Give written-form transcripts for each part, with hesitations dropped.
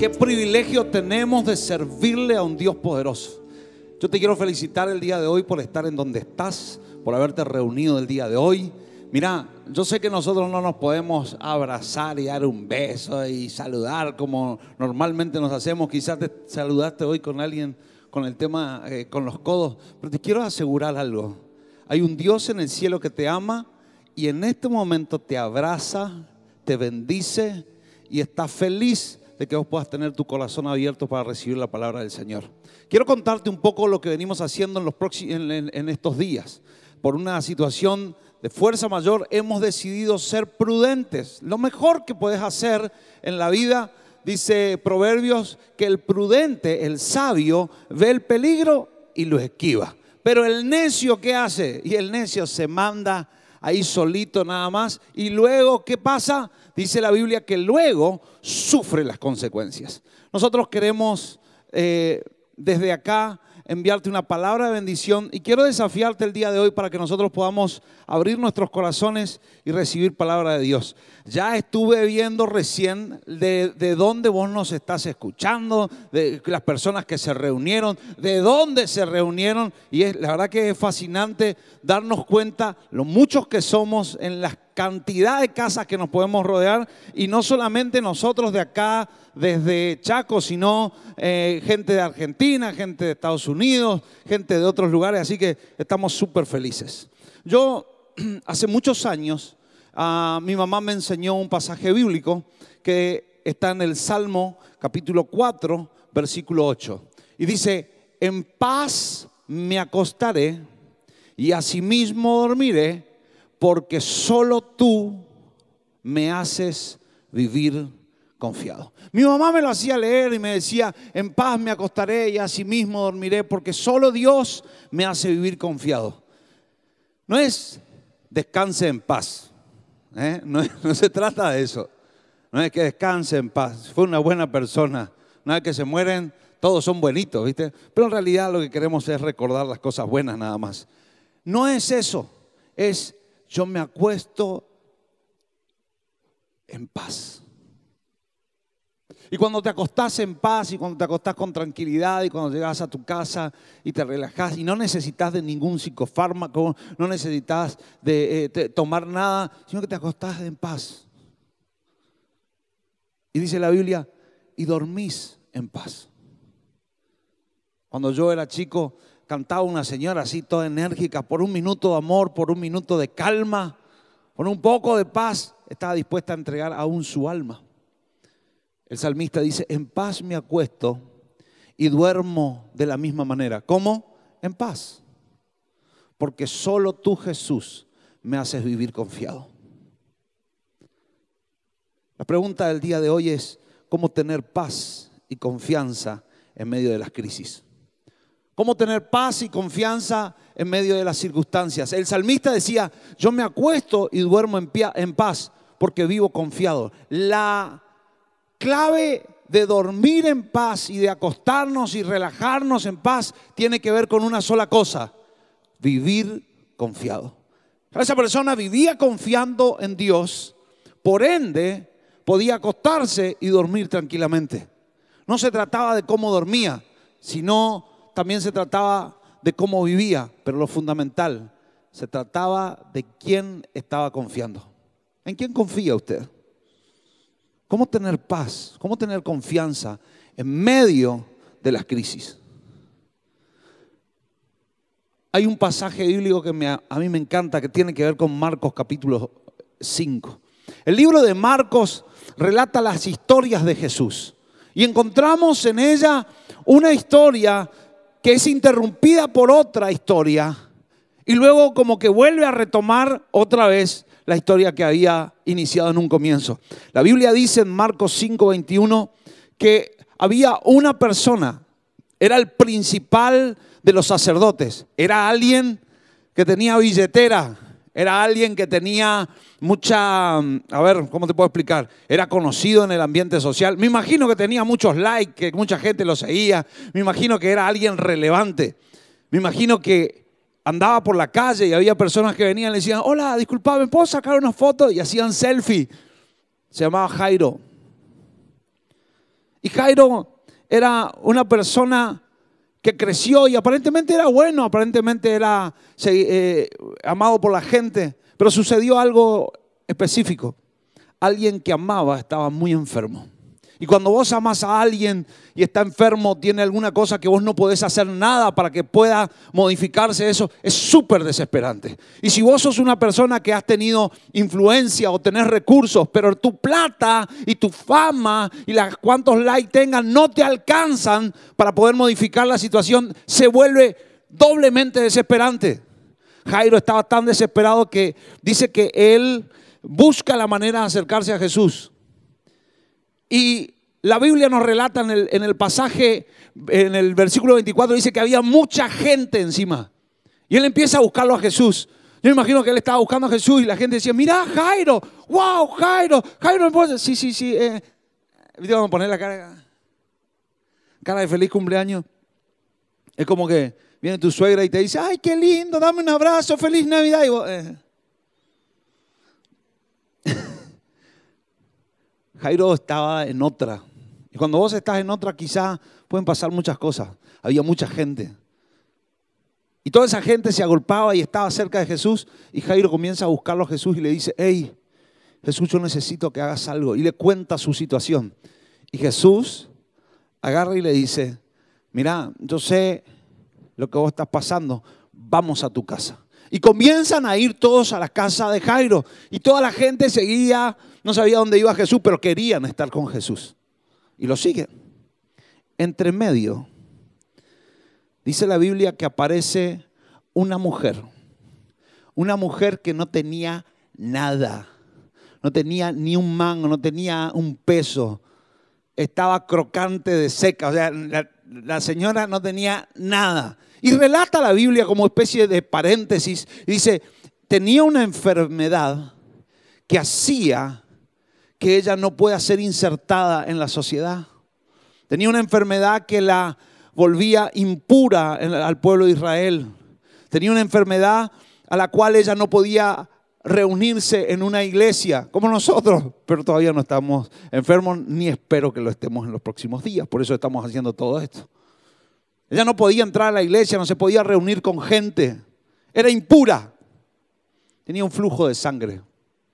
Qué privilegio tenemos de servirle a un Dios poderoso. Yo te quiero felicitar el día de hoy por estar en donde estás, por haberte reunido el día de hoy. Mira, yo sé que nosotros no nos podemos abrazar y dar un beso y saludar como normalmente nos hacemos. Quizás te saludaste hoy con alguien con el tema, con los codos. Pero te quiero asegurar algo. Hay un Dios en el cielo que te ama y en este momento te abraza, te bendice y está feliz de que vos puedas tener tu corazón abierto para recibir la palabra del Señor. Quiero contarte un poco lo que venimos haciendo en estos días. Por una situación de fuerza mayor hemos decidido ser prudentes. Lo mejor que puedes hacer en la vida, dice Proverbios, que el prudente, el sabio, ve el peligro y lo esquiva. Pero el necio, ¿qué hace? Y el necio se manda ahí solito nada más. Y luego, ¿qué pasa? Dice la Biblia que luego sufre las consecuencias. Nosotros queremos desde acá enviarte una palabra de bendición y quiero desafiarte el día de hoy para que nosotros podamos abrir nuestros corazones y recibir palabra de Dios. Ya estuve viendo recién de dónde vos nos estás escuchando, de las personas que se reunieron, de dónde se reunieron, y la verdad que es fascinante darnos cuenta lo muchos que somos en las cantidad de casas que nos podemos rodear, y no solamente nosotros de acá desde Chaco, sino gente de Argentina, gente de Estados Unidos, gente de otros lugares, así que estamos súper felices. Yo hace muchos años mi mamá me enseñó un pasaje bíblico que está en el Salmo capítulo 4 versículo 8 y dice: en paz me acostaré y asimismo dormiré, porque solo tú me haces vivir confiado. Mi mamá me lo hacía leer y me decía: en paz me acostaré y asimismo dormiré, porque solo Dios me hace vivir confiado. No es descanse en paz, no se trata de eso. No es que descanse en paz, fue una buena persona. Una vez que se mueren, todos son buenitos, ¿viste? Pero en realidad lo que queremos es recordar las cosas buenas nada más. No es eso, es yo me acuesto en paz. Y cuando te acostás en paz y cuando te acostás con tranquilidad y cuando llegas a tu casa y te relajás y no necesitas de ningún psicofármaco, no necesitas de tomar nada, sino que te acostás en paz. Y dice la Biblia, y dormís en paz. Cuando yo era chico, cantaba una señora así toda enérgica: por un minuto de amor, por un minuto de calma, por un poco de paz, estaba dispuesta a entregar aún su alma. El salmista dice: en paz me acuesto y duermo de la misma manera. ¿Cómo? En paz. Porque solo tú, Jesús, me haces vivir confiado. La pregunta del día de hoy es: ¿cómo tener paz y confianza en medio de las crisis? ¿Cómo tener paz y confianza en medio de las circunstancias? El salmista decía: yo me acuesto y duermo en paz porque vivo confiado. La clave de dormir en paz y de acostarnos y relajarnos en paz tiene que ver con una sola cosa: vivir confiado. Esa persona vivía confiando en Dios, por ende podía acostarse y dormir tranquilamente. No se trataba de cómo dormía, sino también se trataba de cómo vivía, pero lo fundamental, se trataba de quién estaba confiando. ¿En quién confía usted? ¿Cómo tener paz? ¿Cómo tener confianza en medio de las crisis? Hay un pasaje bíblico que a mí me encanta, que tiene que ver con Marcos capítulo 5. El libro de Marcos relata las historias de Jesús y encontramos en ella una historia que es interrumpida por otra historia y luego como que vuelve a retomar otra vez la historia que había iniciado en un comienzo. La Biblia dice en Marcos 5:21 que había una persona, era el principal de los sacerdotes, era alguien que tenía billetera, era alguien que tenía mucha, a ver, ¿cómo te puedo explicar? Era conocido en el ambiente social. Me imagino que tenía muchos likes, que mucha gente lo seguía. Me imagino que era alguien relevante. Me imagino que andaba por la calle y había personas que venían y le decían: hola, disculpame, ¿puedo sacar una foto? Y hacían selfie. Se llamaba Jairo. Y Jairo era una persona que creció y aparentemente era bueno, aparentemente era amado por la gente, pero sucedió algo específico. Alguien que amaba estaba muy enfermo. Y cuando vos amás a alguien y está enfermo, tiene alguna cosa que vos no podés hacer nada para que pueda modificarse eso, es súper desesperante. Y si vos sos una persona que has tenido influencia o tenés recursos, pero tu plata y tu fama y cuantos likes tengan no te alcanzan para poder modificar la situación, se vuelve doblemente desesperante. Jairo estaba tan desesperado que dice que él busca la manera de acercarse a Jesús. Y la Biblia nos relata en el pasaje, en el versículo 24, dice que había mucha gente encima. Y él empieza a buscarlo a Jesús. Yo me imagino que él estaba buscando a Jesús y la gente decía, mira Jairo, wow, Jairo, sí. Vamos a poner la cara de feliz cumpleaños. Es como que viene tu suegra y te dice, ay, qué lindo, dame un abrazo, feliz Navidad. Y vos, Jairo estaba en otra. Y cuando vos estás en otra, quizás pueden pasar muchas cosas. Había mucha gente. Y toda esa gente se agolpaba y estaba cerca de Jesús. Y Jairo comienza a buscarlo a Jesús y le dice, hey, Jesús, yo necesito que hagas algo. Y le cuenta su situación. Y Jesús agarra y le dice, mira, yo sé lo que vos estás pasando. Vamos a tu casa. Y comienzan a ir todos a la casa de Jairo. Y toda la gente seguía, no sabía dónde iba Jesús, pero querían estar con Jesús. Y lo siguen. Entre medio, dice la Biblia que aparece una mujer. Una mujer que no tenía nada. No tenía ni un mango, no tenía un peso. Estaba crocante de seca. O sea, la señora no tenía nada. Y relata la Biblia como especie de paréntesis. Y dice, tenía una enfermedad que hacía que ella no pueda ser insertada en la sociedad. Tenía una enfermedad que la volvía impura al pueblo de Israel. Tenía una enfermedad a la cual ella no podía reunirse en una iglesia como nosotros, pero todavía no estamos enfermos, ni espero que lo estemos en los próximos días. Por eso estamos haciendo todo esto. Ella no podía entrar a la iglesia, no se podía reunir con gente. Era impura. Tenía un flujo de sangre.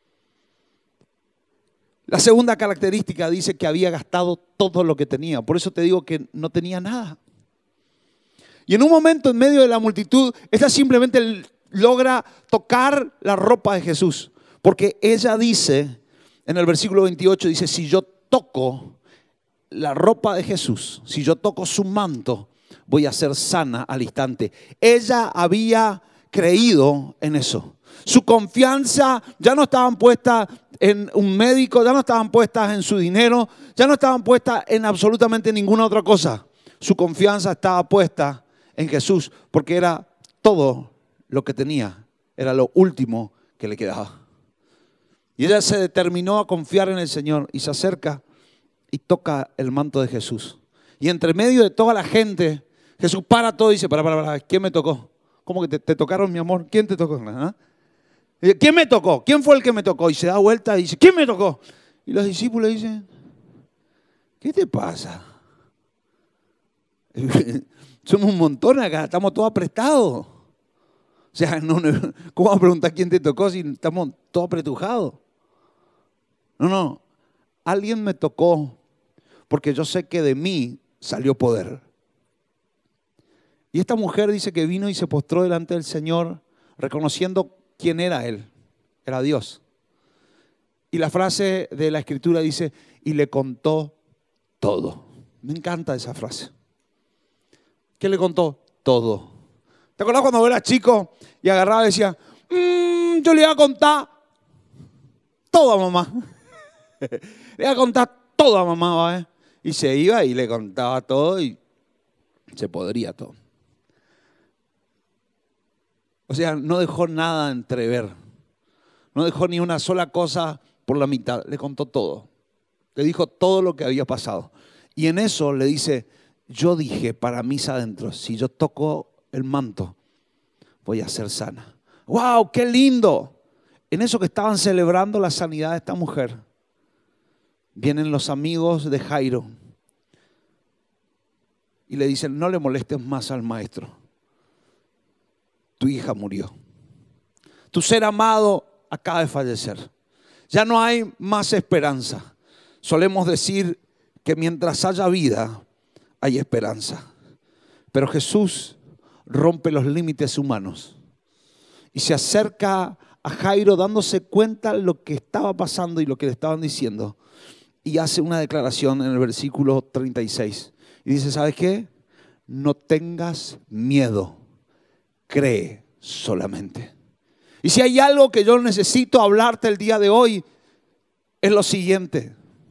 La segunda característica dice que había gastado todo lo que tenía. Por eso te digo que no tenía nada. Y en un momento en medio de la multitud, ella simplemente logra tocar la ropa de Jesús. Porque ella dice, en el versículo 28, dice, si yo toco la ropa de Jesús, si yo toco su manto, voy a ser sana al instante. Ella había creído en eso. Su confianza ya no estaban puestas en un médico, ya no estaban puestas en su dinero, ya no estaban puestas en absolutamente ninguna otra cosa. Su confianza estaba puesta en Jesús porque era todo lo que tenía, era lo último que le quedaba. Y ella se determinó a confiar en el Señor y se acerca y toca el manto de Jesús. Y entre medio de toda la gente, Jesús para todo y dice, para, ¿quién me tocó? ¿Cómo que te tocaron, mi amor? ¿Quién te tocó? ¿Ah? ¿Quién me tocó? ¿Quién fue el que me tocó? Y se da vuelta y dice, ¿quién me tocó? Y los discípulos dicen, ¿qué te pasa? Somos un montón acá, estamos todos apretados. O sea, ¿cómo vas a preguntar quién te tocó si estamos todos apretujados? No, alguien me tocó porque yo sé que de mí salió poder. Y esta mujer dice que vino y se postró delante del Señor reconociendo quién era Él, era Dios. Y la frase de la Escritura dice, y le contó todo. Me encanta esa frase. ¿Qué le contó? Todo. ¿Te acordás cuando eras chico y agarraba y decía, yo le iba a contar todo a mamá? Le iba a contar todo a mamá, ¿va? Y se iba y le contaba todo y se podría todo. O sea, no dejó nada entrever. No dejó ni una sola cosa por la mitad. Le contó todo. Le dijo todo lo que había pasado. Y en eso le dice, yo dije para mis adentros, si yo toco el manto, voy a ser sana. ¡Wow! ¡Qué lindo! En eso que estaban celebrando la sanidad de esta mujer, vienen los amigos de Jairo y le dicen: no le molestes más al maestro. Tu hija murió. Tu ser amado acaba de fallecer. Ya no hay más esperanza. Solemos decir que mientras haya vida, hay esperanza. Pero Jesús rompe los límites humanos y se acerca a Jairo dándose cuenta de lo que estaba pasando y lo que le estaban diciendo. Y hace una declaración en el versículo 36. Y dice: ¿sabes qué? No tengas miedo, cree solamente. Y si hay algo que yo necesito hablarte el día de hoy, es lo siguiente.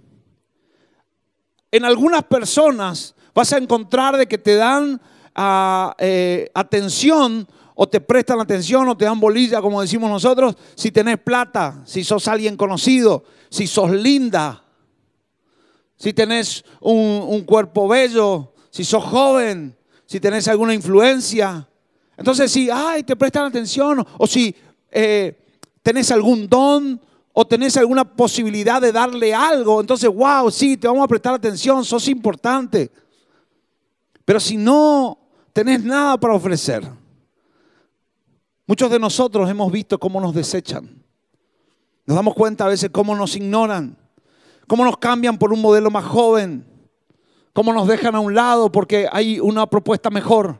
En algunas personas vas a encontrar de que te dan atención, o te prestan atención, o te dan bolilla, como decimos nosotros, si tenés plata, si sos alguien conocido, si sos linda, si tenés un cuerpo bello, si sos joven, si tenés alguna influencia. Entonces, si te prestan atención, o si tenés algún don, o tenés alguna posibilidad de darle algo, entonces, wow, sí, te vamos a prestar atención, sos importante. Pero si no tenés nada para ofrecer, muchos de nosotros hemos visto cómo nos desechan. Nos damos cuenta a veces cómo nos ignoran, cómo nos cambian por un modelo más joven, cómo nos dejan a un lado porque hay una propuesta mejor.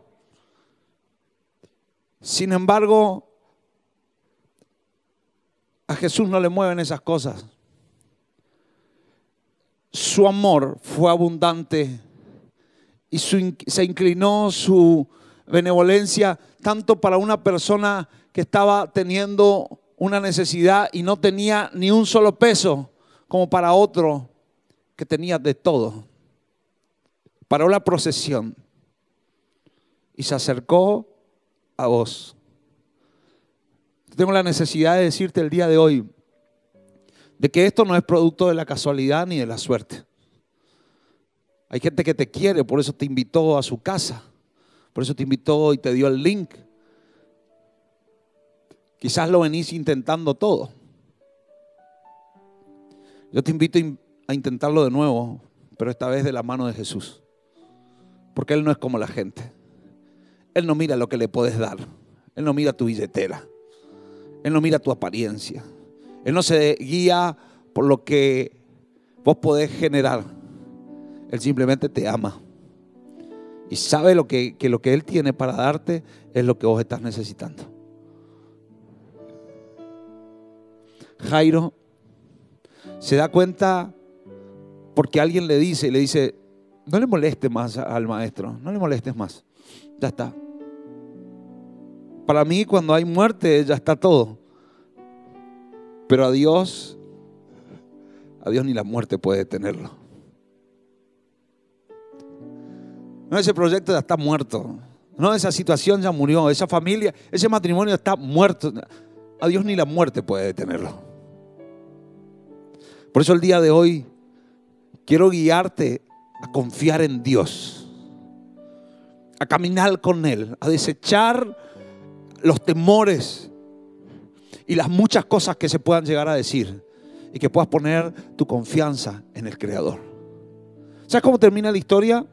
Sin embargo, a Jesús no le mueven esas cosas. Su amor fue abundante y se inclinó su benevolencia tanto para una persona que estaba teniendo una necesidad y no tenía ni un solo peso, como para otro que tenía de todo. Paró la procesión y se acercó a vos. Tengo la necesidad de decirte el día de hoy de que esto no es producto de la casualidad ni de la suerte. Hay gente que te quiere, por eso te invitó a su casa, por eso te invitó y te dio el link. Quizás lo venís intentando todo. Yo te invito a intentarlo de nuevo, pero esta vez de la mano de Jesús. Porque Él no es como la gente. Él no mira lo que le puedes dar. Él no mira tu billetera. Él no mira tu apariencia. Él no se guía por lo que vos podés generar. Él simplemente te ama. Y sabe que lo que Él tiene para darte es lo que vos estás necesitando. Jairo se da cuenta porque alguien le dice: no le molestes más al maestro, no le molestes más. Ya está. Para mí, cuando hay muerte, ya está todo. Pero a Dios ni la muerte puede detenerlo. No, ese proyecto ya está muerto. No, esa situación ya murió. Esa familia, ese matrimonio está muerto. A Dios ni la muerte puede detenerlo. Por eso el día de hoy quiero guiarte a confiar en Dios, a caminar con Él, a desechar los temores y las muchas cosas que se puedan llegar a decir, y que puedas poner tu confianza en el Creador. ¿Sabes cómo termina la historia?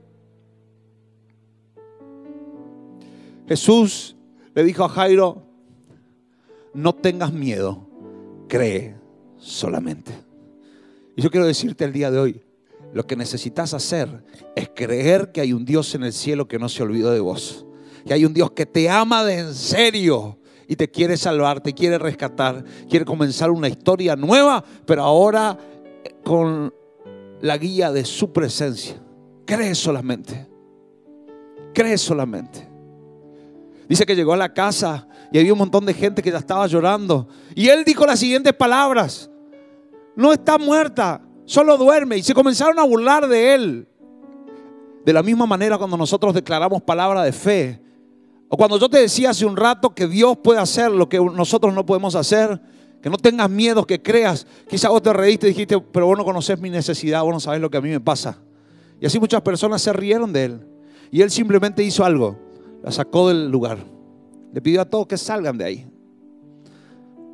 Jesús le dijo a Jairo: no tengas miedo, cree solamente. Y yo quiero decirte el día de hoy, lo que necesitas hacer es creer que hay un Dios en el cielo que no se olvidó de vos, que hay un Dios que te ama de en serio y te quiere salvar, te quiere rescatar, quiere comenzar una historia nueva, pero ahora con la guía de su presencia. Cree solamente, cree solamente. Dice que llegó a la casa y había un montón de gente que ya estaba llorando, y él dijo las siguientes palabras: no está muerta, solo duerme. Y se comenzaron a burlar de él. De la misma manera, cuando nosotros declaramos palabra de fe, o cuando yo te decía hace un rato que Dios puede hacer lo que nosotros no podemos hacer, que no tengas miedo, que creas. Quizás vos te reíste y dijiste: pero vos no conocés mi necesidad, vos no sabés lo que a mí me pasa. Y así muchas personas se rieron de él. Y él simplemente hizo algo: la sacó del lugar. Le pidió a todos que salgan de ahí.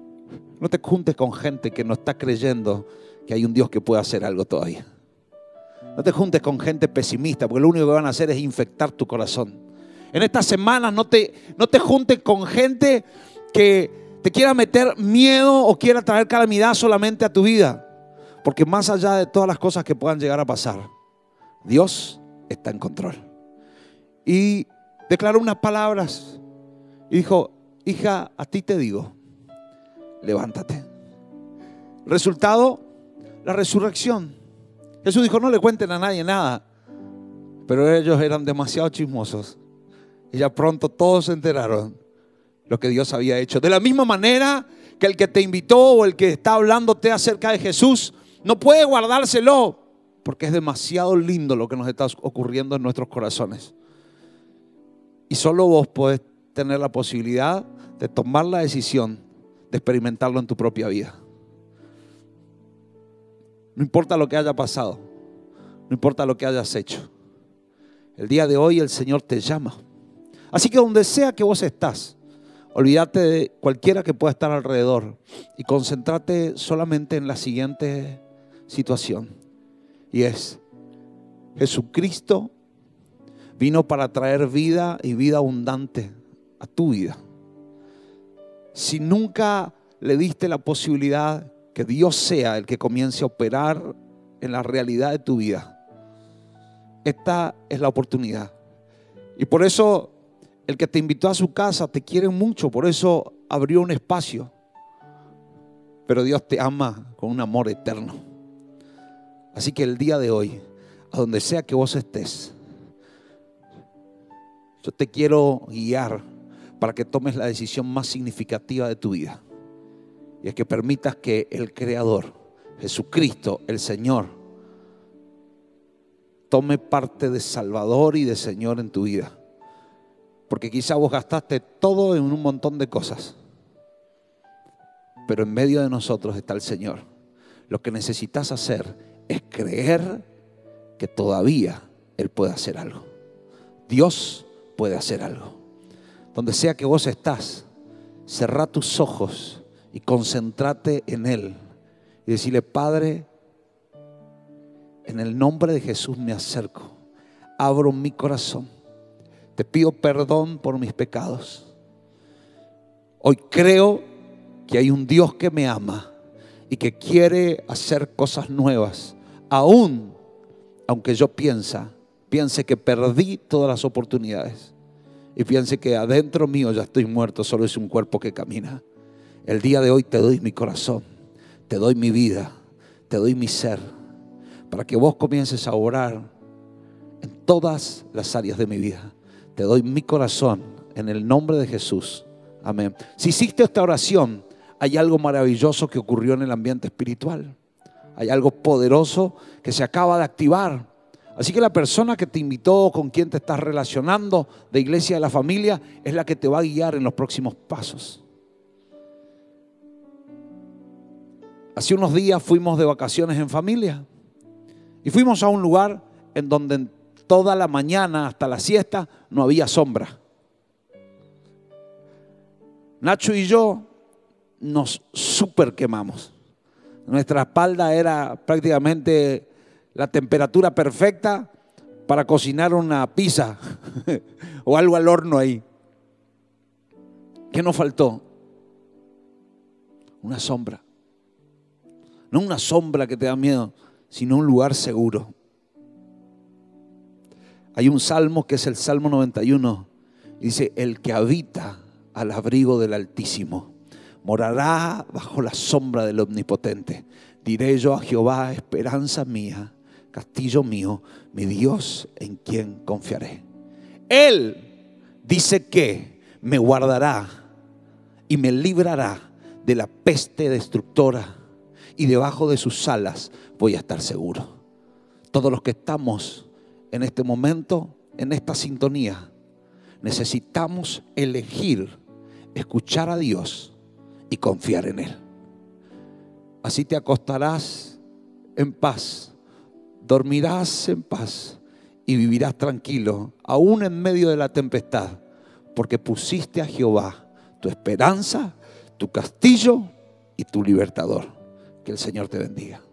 No te juntes con gente que no está creyendo que hay un Dios que puede hacer algo todavía. No te juntes con gente pesimista, porque lo único que van a hacer es infectar tu corazón. En estas semanas no te juntes con gente que te quiera meter miedo o quiera traer calamidad solamente a tu vida. Porque más allá de todas las cosas que puedan llegar a pasar, Dios está en control. Y declaró unas palabras y dijo: hija, a ti te digo, levántate. Resultado, la resurrección. Jesús dijo: no le cuenten a nadie nada. Pero ellos eran demasiado chismosos y ya pronto todos se enteraron lo que Dios había hecho. De la misma manera que el que te invitó o el que está hablándote acerca de Jesús no puede guardárselo, porque es demasiado lindo lo que nos está ocurriendo en nuestros corazones. Y solo vos podés tener la posibilidad de tomar la decisión de experimentarlo en tu propia vida. No importa lo que haya pasado, no importa lo que hayas hecho. El día de hoy el Señor te llama. Así que donde sea que vos estás, olvídate de cualquiera que pueda estar alrededor y concéntrate solamente en la siguiente situación. Y es: Jesucristo vino para traer vida y vida abundante a tu vida. Si nunca le diste la posibilidad que Dios sea el que comience a operar en la realidad de tu vida, esta es la oportunidad. Y por eso el que te invitó a su casa te quiere mucho, por eso abrió un espacio. Pero Dios te ama con un amor eterno. Así que el día de hoy, a donde sea que vos estés, yo te quiero guiar para que tomes la decisión más significativa de tu vida. Y es que permitas que el Creador, Jesucristo, el Señor, tome parte de Salvador y de Señor en tu vida. Porque quizá vos gastaste todo en un montón de cosas, pero en medio de nosotros está el Señor. Lo que necesitas hacer es creer que todavía Él puede hacer algo. Dios puede hacer algo. Donde sea que vos estás, cerrá tus ojos y concéntrate en Él. Y decirle: Padre, en el nombre de Jesús me acerco, abro mi corazón, te pido perdón por mis pecados. Hoy creo que hay un Dios que me ama y que quiere hacer cosas nuevas, aunque yo piense que perdí todas las oportunidades y piense que adentro mío ya estoy muerto, solo es un cuerpo que camina. El día de hoy te doy mi corazón, te doy mi vida, te doy mi ser, para que vos comiences a orar en todas las áreas de mi vida. Te doy mi corazón en el nombre de Jesús. Amén. Si hiciste esta oración, hay algo maravilloso que ocurrió en el ambiente espiritual. Hay algo poderoso que se acaba de activar. Así que la persona que te invitó, con quien te estás relacionando, de Iglesia de la Familia, es la que te va a guiar en los próximos pasos. Hace unos días fuimos de vacaciones en familia y fuimos a un lugar en donde toda la mañana hasta la siesta no había sombra. Nacho y yo nos súper quemamos. Nuestra espalda era prácticamente la temperatura perfecta para cocinar una pizza o algo al horno ahí. ¿Qué nos faltó? Una sombra. No una sombra que te da miedo, sino un lugar seguro. Hay un salmo que es el Salmo 91. Dice: el que habita al abrigo del Altísimo morará bajo la sombra del Omnipotente. Diré yo a Jehová: esperanza mía, castillo mío, mi Dios en quien confiaré. Él dice que me guardará y me librará de la peste destructora, y debajo de sus alas voy a estar seguro. Todos los que estamos en este momento, en esta sintonía, necesitamos elegir escuchar a Dios y confiar en Él. Así te acostarás en paz, dormirás en paz y vivirás tranquilo, aún en medio de la tempestad, porque pusiste a Jehová tu esperanza, tu castillo y tu libertador. Que el Señor te bendiga.